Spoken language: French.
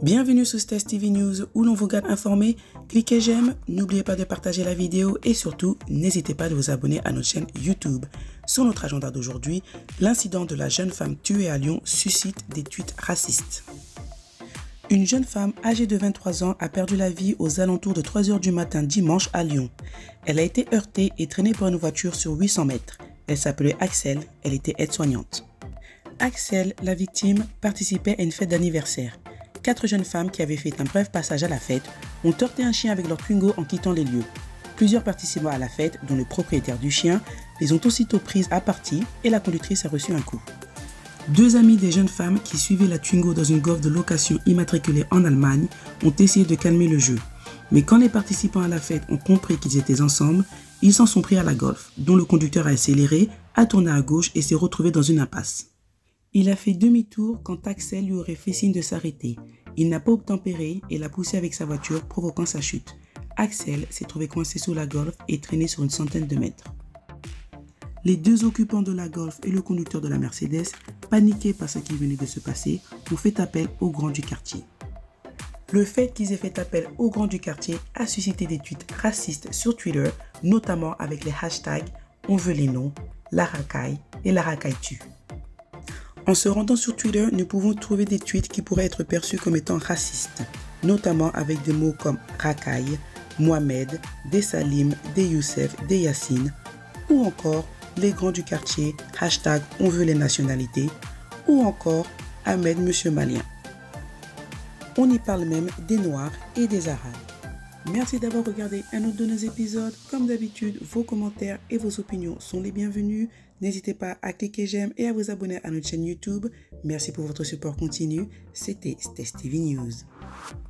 Bienvenue sur Test TV News où l'on vous garde informé. Cliquez j'aime, n'oubliez pas de partager la vidéo et surtout, n'hésitez pas de vous abonner à notre chaîne YouTube. Sur notre agenda d'aujourd'hui, l'incident de la jeune femme tuée à Lyon suscite des tweets racistes. Une jeune femme âgée de 23 ans a perdu la vie aux alentours de 3 h du matin dimanche à Lyon. Elle a été heurtée et traînée par une voiture sur 800 mètres. Elle s'appelait Axel, elle était aide-soignante. Axel, la victime, participait à une fête d'anniversaire. 4 jeunes femmes qui avaient fait un bref passage à la fête ont heurté un chien avec leur Twingo en quittant les lieux. Plusieurs participants à la fête, dont le propriétaire du chien, les ont aussitôt prises à partie et la conductrice a reçu un coup. 2 amis des jeunes femmes qui suivaient la Twingo dans une Golf de location immatriculée en Allemagne ont essayé de calmer le jeu. Mais quand les participants à la fête ont compris qu'ils étaient ensemble, ils s'en sont pris à la Golf, dont le conducteur a accéléré, a tourné à gauche et s'est retrouvé dans une impasse. Il a fait demi-tour quand Axel lui aurait fait signe de s'arrêter. Il n'a pas obtempéré et l'a poussé avec sa voiture, provoquant sa chute. Axel s'est trouvé coincé sous la Golf et traîné sur une centaine de mètres. Les 2 occupants de la Golf et le conducteur de la Mercedes, paniqués par ce qui venait de se passer, ont fait appel aux grands du quartier. Le fait qu'ils aient fait appel aux grands du quartier a suscité des tweets racistes sur Twitter, notamment avec les hashtags « On veut les noms »,« La racaille » et « La racaille tue ». En se rendant sur Twitter, nous pouvons trouver des tweets qui pourraient être perçus comme étant racistes, notamment avec des mots comme racaille, Mohamed, des Salim, des Youssef, des Yassine, ou encore les grands du quartier, hashtag on veut les nationalités, ou encore Ahmed Monsieur Malien. On y parle même des Noirs et des Arabes. Merci d'avoir regardé un autre de nos épisodes. Comme d'habitude, vos commentaires et vos opinions sont les bienvenus. N'hésitez pas à cliquer j'aime et à vous abonner à notre chaîne YouTube. Merci pour votre support continu. C'était Test TV News.